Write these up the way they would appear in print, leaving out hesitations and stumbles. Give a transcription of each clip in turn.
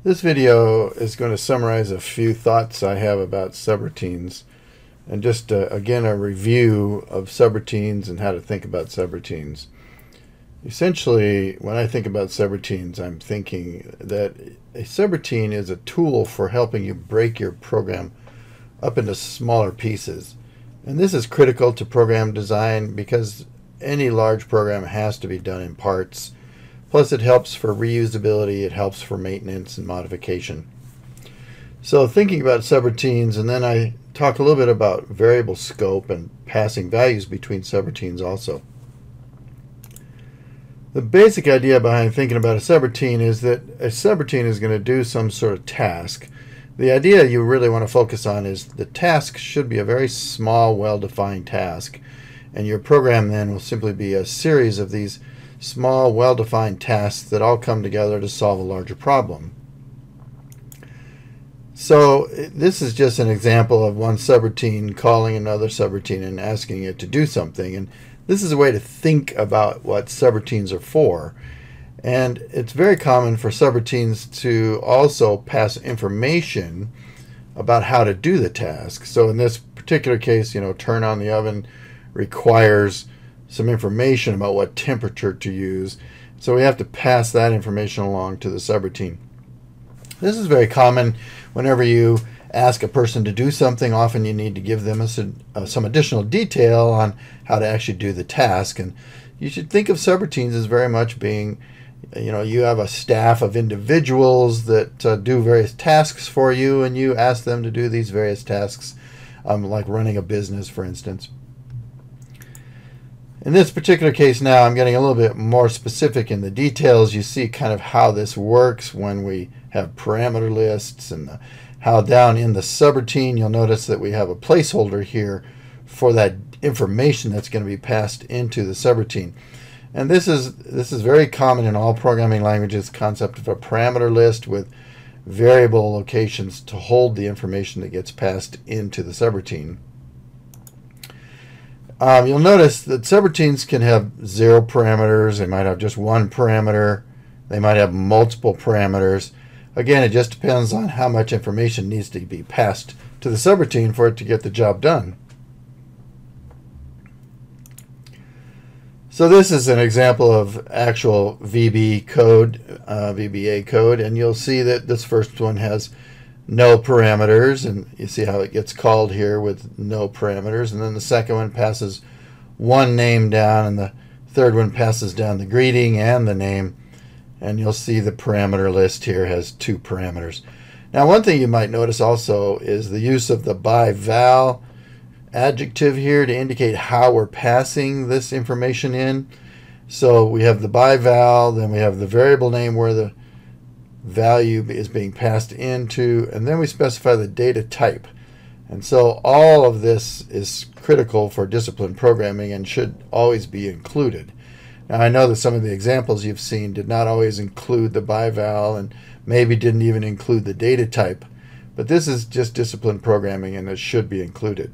This video is going to summarize a few thoughts I have about subroutines and just again a review of subroutines and how to think about subroutines. Essentially, when I think about subroutines, I'm thinking that a subroutine is a tool for helping you break your program up into smaller pieces. And this is critical to program design because any large program has to be done in parts. Plus, it helps for reusability, it helps for maintenance and modification. So thinking about subroutines, and then I talk a little bit about variable scope and passing values between subroutines also. The basic idea behind thinking about a subroutine is that a subroutine is going to do some sort of task. The idea you really want to focus on is the task should be a very small, well-defined task, and your program then will simply be a series of these small, well-defined tasks that all come together to solve a larger problem. So this is just an example of one subroutine calling another subroutine and asking it to do something. And this is a way to think about what subroutines are for. And it's very common for subroutines to also pass information about how to do the task. So in this particular case, turn on the oven requires some information about what temperature to use. So we have to pass that information along to the subroutine. This is very common whenever you ask a person to do something. Often you need to give them some additional detail on how to actually do the task. And you should think of subroutines as very much being, you have a staff of individuals that do various tasks for you, and you ask them to do these various tasks, like running a business, for instance. In this particular case now, I'm getting a little bit more specific in the details. You see kind of how this works when we have parameter lists, and how down in the subroutine you'll notice that we have a placeholder here for that information that's going to be passed into the subroutine. And this is very common in all programming languages, concept of a parameter list with variable locations to hold the information that gets passed into the subroutine. You'll notice that subroutines can have 0 parameters. They might have just 1 parameter. They might have multiple parameters. Again, it just depends on how much information needs to be passed to the subroutine for it to get the job done. So this is an example of actual VB code, VBA code, and you'll see that this first one has no parameters, and you see how it gets called here with no parameters. And then the second one passes one name down, and the third one passes down the greeting and the name. And you'll see the parameter list here has 2 parameters. Now, one thing you might notice also is the use of the by val adjective here to indicate how we're passing this information in. So we have the by val, then we have the variable name where the value is being passed into, and then we specify the data type. And so all of this is critical for disciplined programming and should always be included. Now, I know that some of the examples you've seen did not always include the by val and maybe didn't even include the data type, but this is just disciplined programming and it should be included.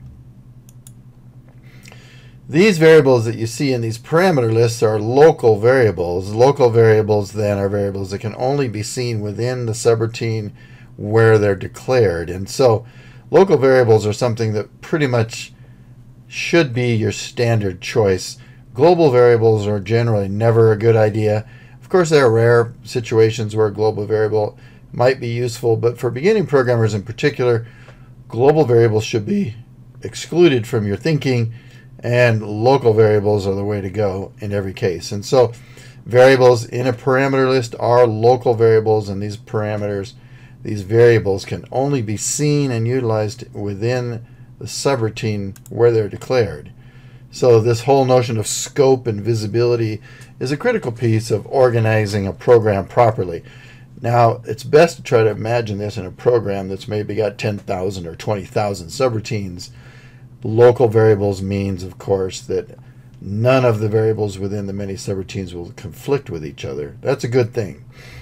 These variables that you see in these parameter lists are local variables. Local variables then are variables that can only be seen within the subroutine where they're declared. And so local variables are something that pretty much should be your standard choice. Global variables are generally never a good idea. Of course, there are rare situations where a global variable might be useful, but for beginning programmers in particular, global variables should be excluded from your thinking, and local variables are the way to go in every case. And so variables in a parameter list are local variables, and these parameters, these variables, can only be seen and utilized within the subroutine where they're declared. So this whole notion of scope and visibility is a critical piece of organizing a program properly. Now, it's best to try to imagine this in a program that's maybe got 10,000 or 20,000 subroutines. Local variables means, of course, that none of the variables within the many subroutines will conflict with each other. That's a good thing.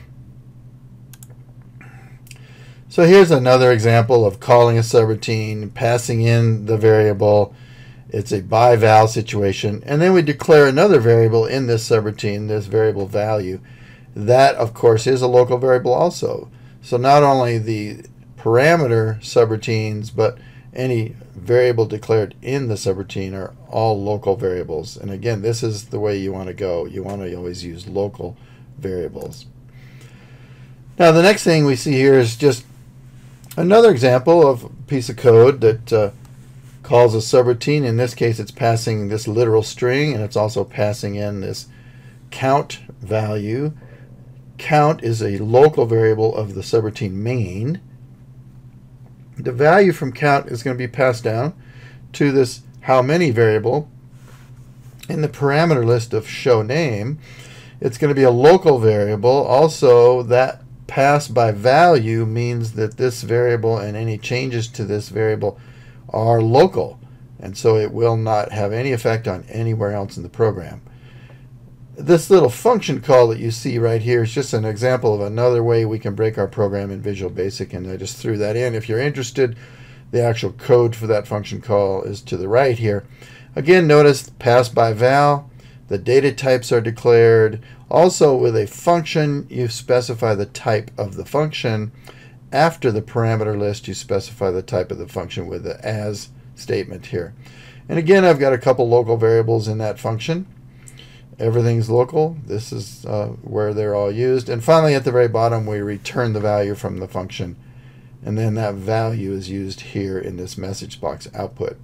So here's another example of calling a subroutine, passing in the variable. It's a by val situation, and then we declare another variable in this subroutine, this variable value, that of course is a local variable also. So not only the parameter subroutines, but any variable declared in the subroutine are all local variables. And again, this is the way you want to go. You want to always use local variables. Now the next thing we see here is just another example of a piece of code that calls a subroutine. In this case, it's passing this literal string, and it's also passing in this count value. Count is a local variable of the subroutine main. The value from count is going to be passed down to this how many variable in the parameter list of show name. It's going to be a local variable. Also, that pass by value means that this variable and any changes to this variable are local, and so it will not have any effect on anywhere else in the program. This little function call that you see right here is just an example of another way we can break our program in Visual Basic, and I just threw that in. If you're interested, the actual code for that function call is to the right here. Again, notice pass by val, the data types are declared. Also, with a function, you specify the type of the function. After the parameter list, you specify the type of the function with the as statement here. And again, I've got a couple local variables in that function. Everything's local. This is where they're all used. And finally, at the very bottom, we return the value from the function. And then that value is used here in this message box output.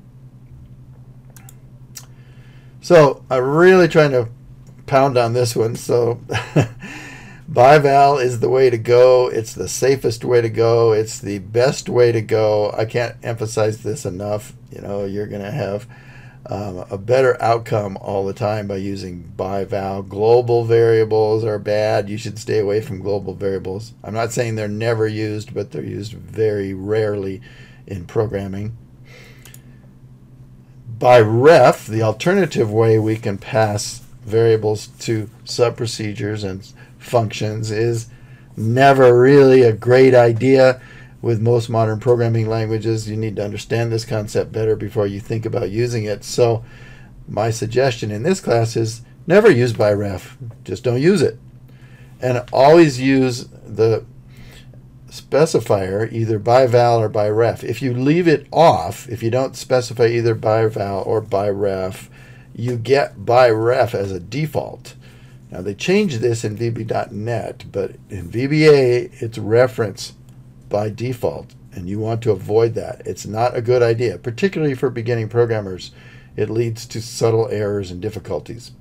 So I'm really trying to pound on this one. So by val is the way to go. It's the safest way to go. It's the best way to go. I can't emphasize this enough. You know, you're going to have a better outcome all the time by using by val. Global variables are bad. You should stay away from global variables. I'm not saying they're never used, but they're used very rarely in programming. By ref, the alternative way we can pass variables to subprocedures and functions, is never really a great idea. With most modern programming languages, you need to understand this concept better before you think about using it. So my suggestion in this class is never use by ref. Just don't use it. And always use the specifier either by val or by ref. If you leave it off, if you don't specify either by val or by ref, you get by ref as a default. Now they changed this in VB.NET, but in VBA it's reference by default, and you want to avoid that. It's not a good idea, particularly for beginning programmers. It leads to subtle errors and difficulties.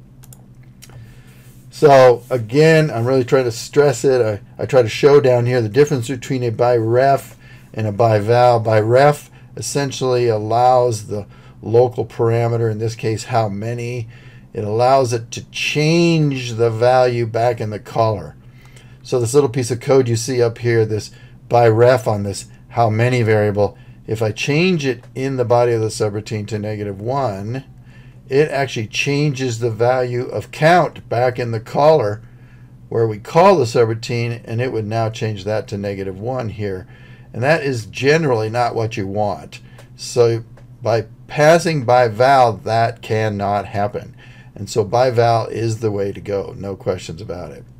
So again, I'm really trying to stress it. I try to show down here the difference between a by ref and a by val. By ref essentially allows the local parameter, in this case how many, it allows it to change the value back in the caller. So this little piece of code you see up here, this by ref on this how many variable, if I change it in the body of the subroutine to -1, it actually changes the value of count back in the caller where we call the subroutine, and it would now change that to -1 here. And that is generally not what you want. So by passing by val, that cannot happen. And so by val is the way to go, no questions about it.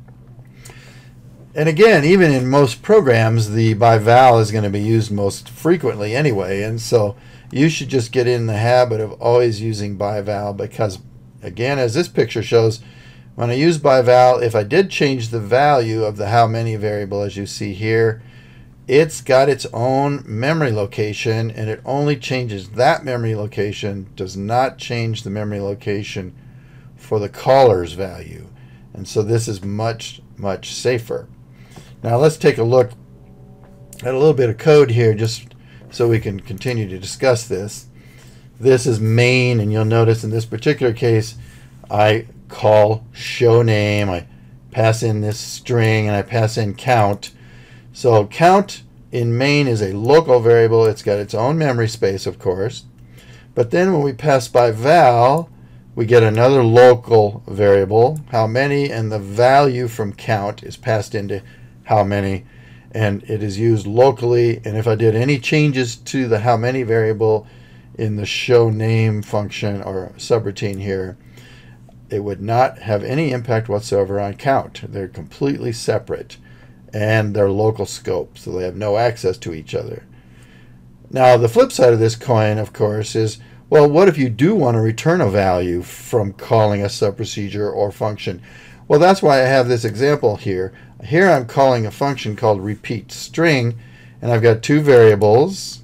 And again, even in most programs, the by val is going to be used most frequently anyway, and so you should just get in the habit of always using by val, because again, as this picture shows, when I use by val, if I did change the value of the how many variable, as you see here, it's got its own memory location, and it only changes that memory location, does not change the memory location for the caller's value. And so this is much, much safer. Now let's take a look at a little bit of code here just so we can continue to discuss this. This is main, and you'll notice in this particular case I call show name, I pass in this string, and I pass in count. So count in main is a local variable. It's got its own memory space, of course. But then when we pass by val, we get another local variable, how many, and the value from count is passed into how many, and it is used locally. And if I did any changes to the how many variable in the show name function or subroutine here, it would not have any impact whatsoever on count. They're completely separate, and they're local scope, so they have no access to each other. Now, the flip side of this coin, of course, is, well, what if you do want to return a value from calling a subprocedure or function? Well, that's why I have this example here. Here I'm calling a function called repeat string, and I've got two variables,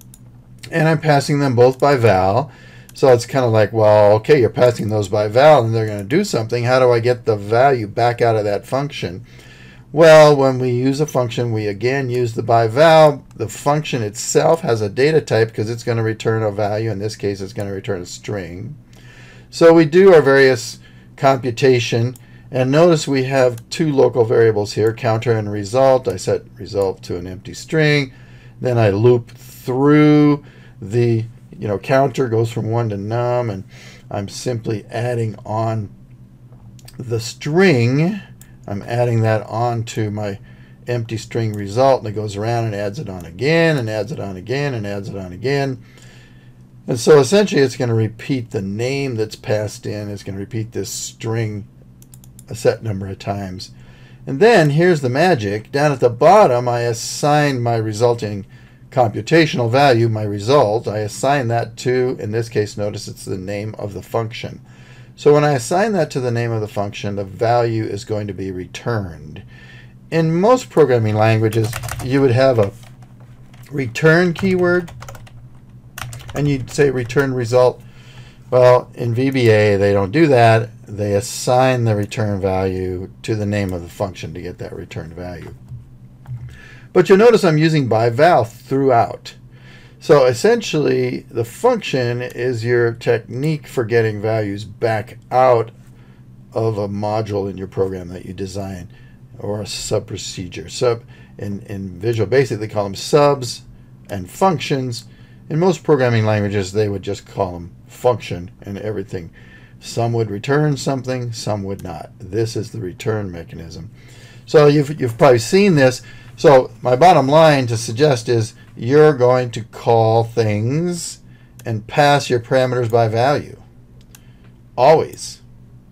and I'm passing them both by val. So it's kind of like, well, okay, you're passing those by val, and they're going to do something. How do I get the value back out of that function? Well, when we use a function, we again use the by val. The function itself has a data type because it's going to return a value. In this case, it's going to return a string. So we do our various computation, and notice we have two local variables here, counter and result. I set result to an empty string. Then I loop through the counter, goes from 1 to num, and I'm simply adding on the string. I'm adding that on to my empty string result, and it goes around and adds it on again, and adds it on again, and adds it on again. And so essentially it's going to repeat the name that's passed in. It's going to repeat this string a set number of times. And then here's the magic. Down at the bottom, I assign my resulting computational value, my result. I assign that to, in this case, notice it's the name of the function. So when I assign that to the name of the function, the value is going to be returned. In most programming languages, you would have a return keyword, and you'd say return result. Well, in VBA, they don't do that. They assign the return value to the name of the function to get that return value. But you'll notice I'm using by val throughout. So essentially, the function is your technique for getting values back out of a module in your program that you design, or a subprocedure. So in Visual Basic, they call them subs and functions. In most programming languages, they would just call them function and everything. Some would return something, some would not. This is the return mechanism. So you've probably seen this. So my bottom line to suggest is you're going to call things and pass your parameters by value. Always.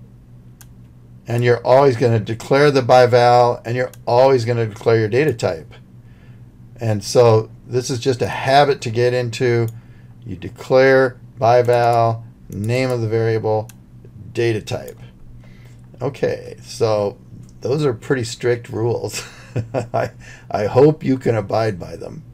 And you're always going to declare the by val, and you're always going to declare your data type. And so this is just a habit to get into. You declare by val, name of the variable, data type. Okay, so those are pretty strict rules. I hope you can abide by them.